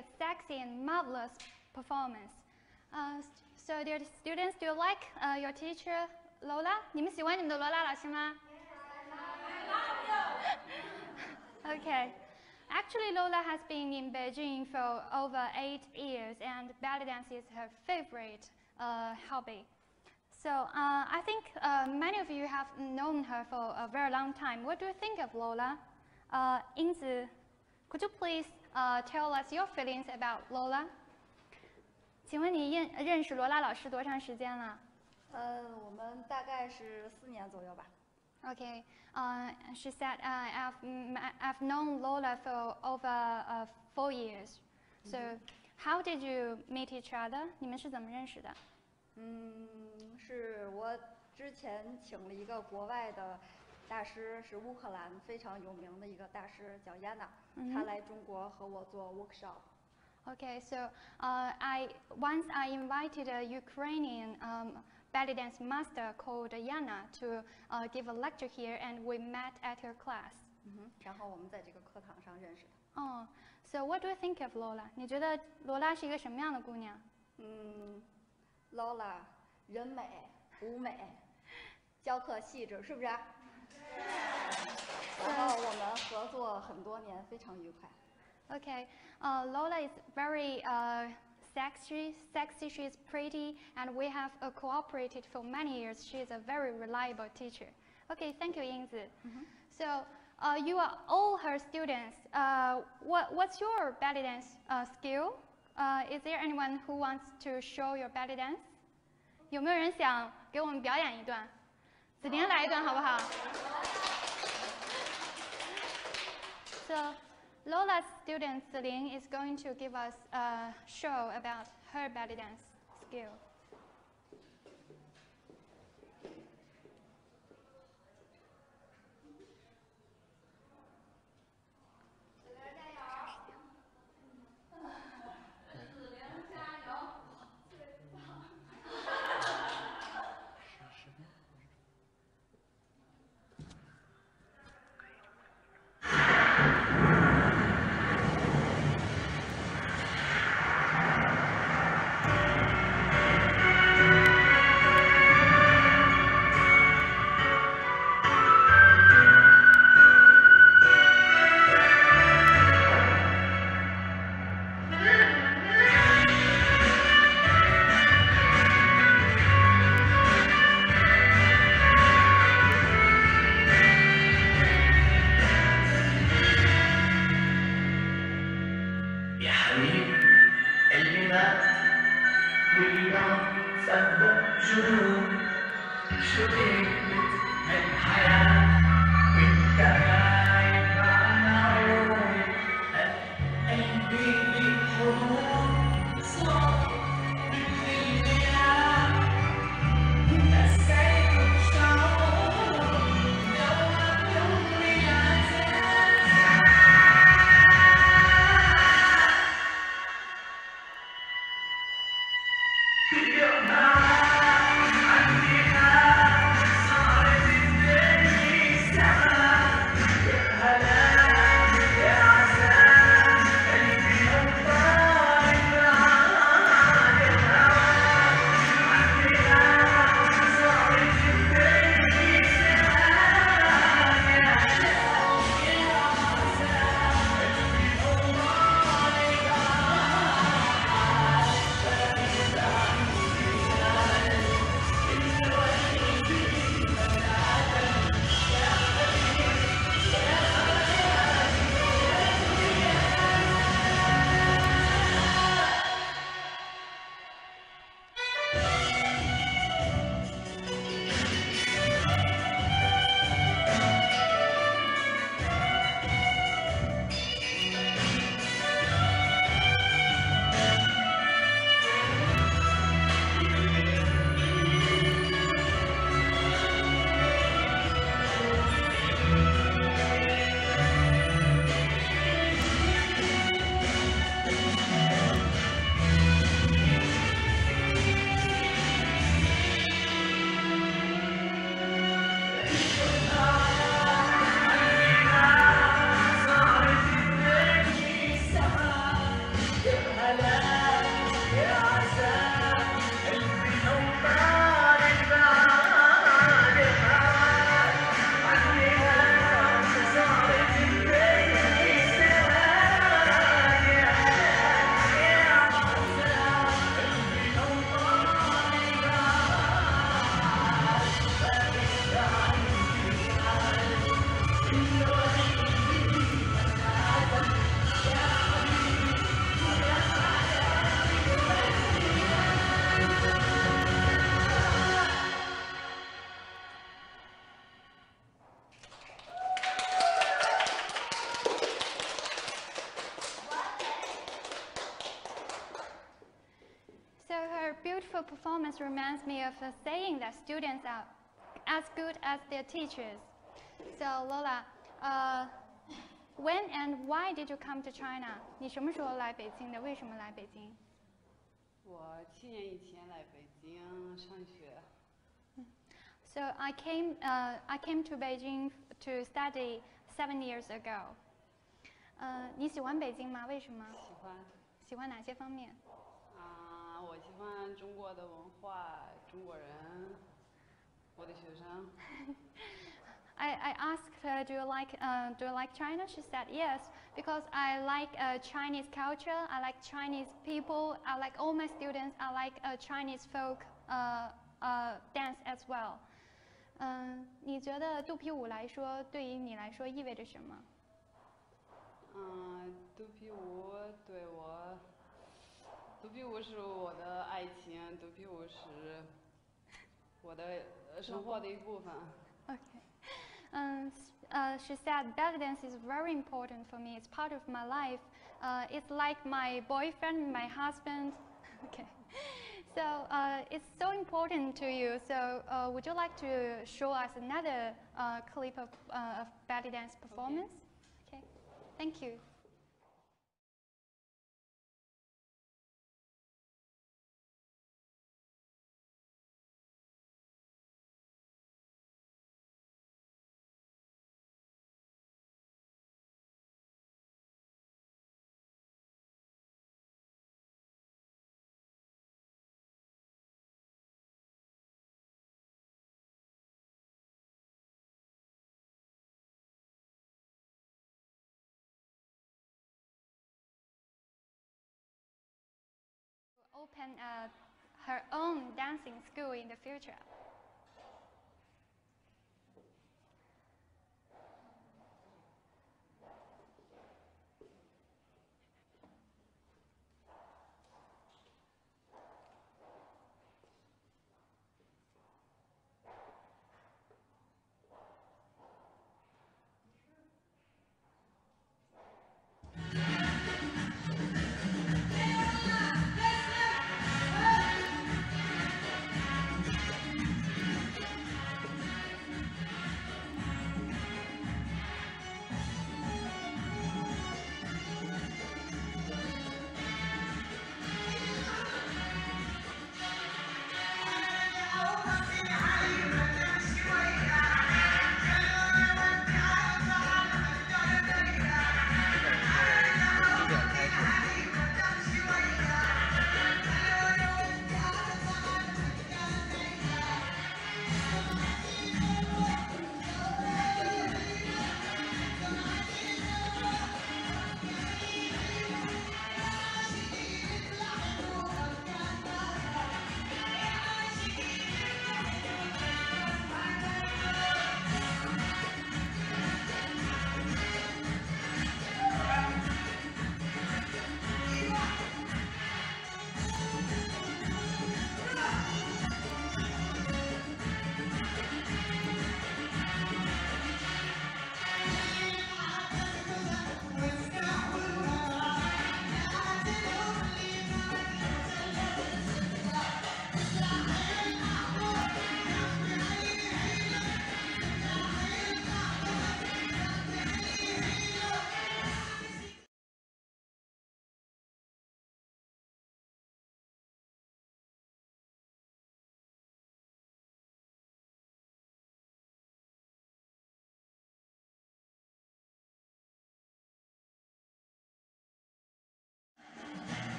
a sexy and marvelous performance. So dear students, do you like your teacher Lola? 你们喜欢你们的罗拉老师吗？ Okay. Actually, Lola has been in Beijing for over 8 years, and belly dance is her favorite hobby. So I think many of you have known her for a very long time. What do you think of Lola? Yingzi, could you please tell us your feelings about Lola? 请问你认识罗拉老师多长时间了？ 我们大概是4年左右吧。 Okay, she said I've known Lola for over 4 years. So, how did you meet each other? 你们是怎么认识的？ 是我之前请了一个国外的大师，是乌克兰非常有名的一个大师，叫 Yana，他来中国和我做 workshop。 Okay, so once I invited a Ukrainian belly dance master called Yana to give a lecture here, and we met at her class. 然后我们在这个课堂上认识的。 Oh, so what do you think of Lola? 你觉得罗拉是一个什么样的姑娘 ，Lola 人美舞美，教课细致，是不是？然后我们合作很多年，非常愉快。 Okay, Lola is very sexy, she's pretty, and we have cooperated for many years. She is a very reliable teacher. Okay, thank you, Yingzi. So, you are all her students. What's your belly dance skill? Is there anyone who wants to show your belly dance? 有没有人想给我们表演一段？子婷来一段好不好？ So, Lola's student Celine is going to give us a show about her belly dance skill. sometimes reminds me of the saying that students are as good as their teachers. So Lola, when and why did you come to China? 你什么时候来北京的？为什么来北京？ 我7年以前来北京上学。 So I came to Beijing to study 7 years ago. 你喜欢北京吗？为什么？ 喜欢。 喜欢哪些方面？ 我喜欢中国的文化，中国人，我的学生。 I asked her, do you like China? She said yes, because I like Chinese culture, I like Chinese people, I like all my students, I like Chinese folk dance as well. 你觉得肚皮舞来说，对于你来说意味着什么？ 肚皮舞对我，肚皮舞是我的爱情，肚皮舞是我的生活的一部分。 Okay. She said belly dance is very important for me. It's part of my life. It's like my boyfriend, my husband. Okay. So it's so important to you. So would you like to show us another clip of belly dance performance? Okay. Thank you. Open her own dancing school in the future.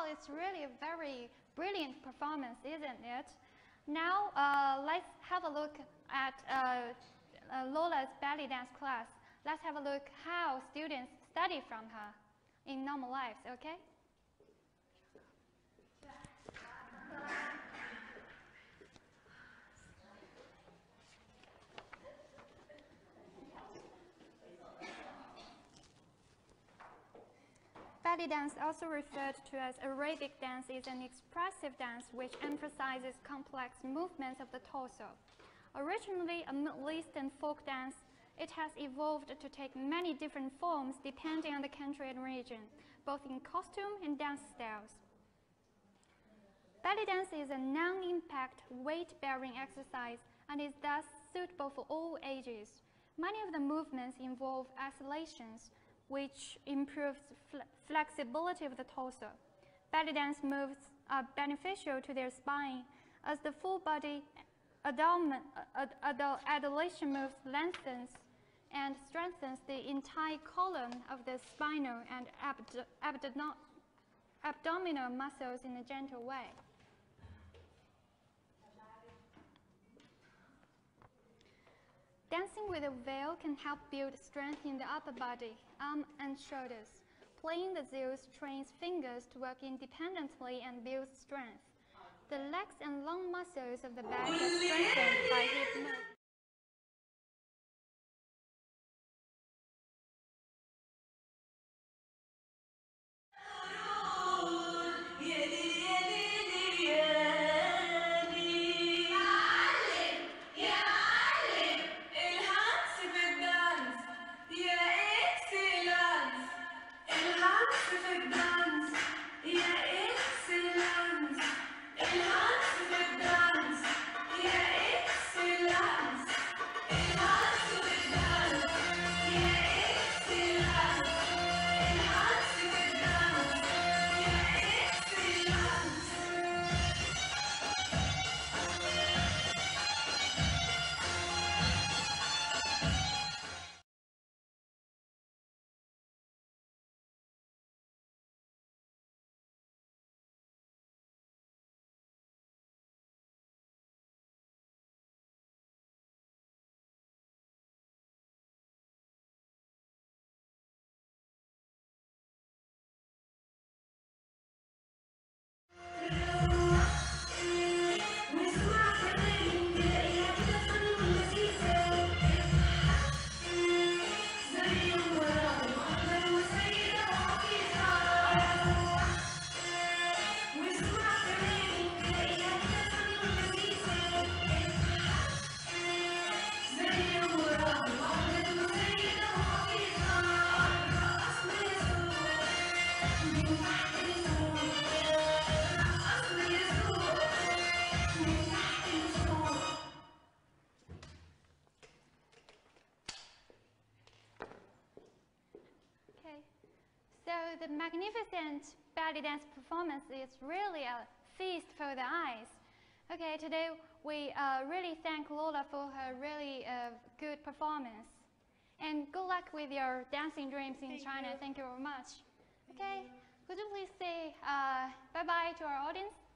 it's really a very brilliant performance, isn't it? Now, let's have a look at Lola's belly dance class. Let's have a look how students study from her in normal lives, okay? Belly dance, also referred to as aerobic dance, is an expressive dance which emphasizes complex movements of the torso. Originally a Middle Eastern folk dance, it has evolved to take many different forms depending on the country and region, both in costume and dance styles. Belly dance is a non-impact weight-bearing exercise and is thus suitable for all ages. Many of the movements involve oscillations, which improves flexibility of the torso. Belly dance moves are beneficial to their spine as the full body adduction moves lengthens and strengthens the entire column of the spinal and abdominal muscles in a gentle way. Dancing with a veil can help build strength in the upper body, arms and shoulders. Playing the zeus trains fingers to work independently and builds strength. The legs and long muscles of the back are strengthened by hip movement. So the magnificent belly dance performance is really a feast for the eyes. Okay, today we really thank Lola for her really good performance. And good luck with your dancing dreams in China. Thank you very much. Okay, could you please say bye-bye to our audience?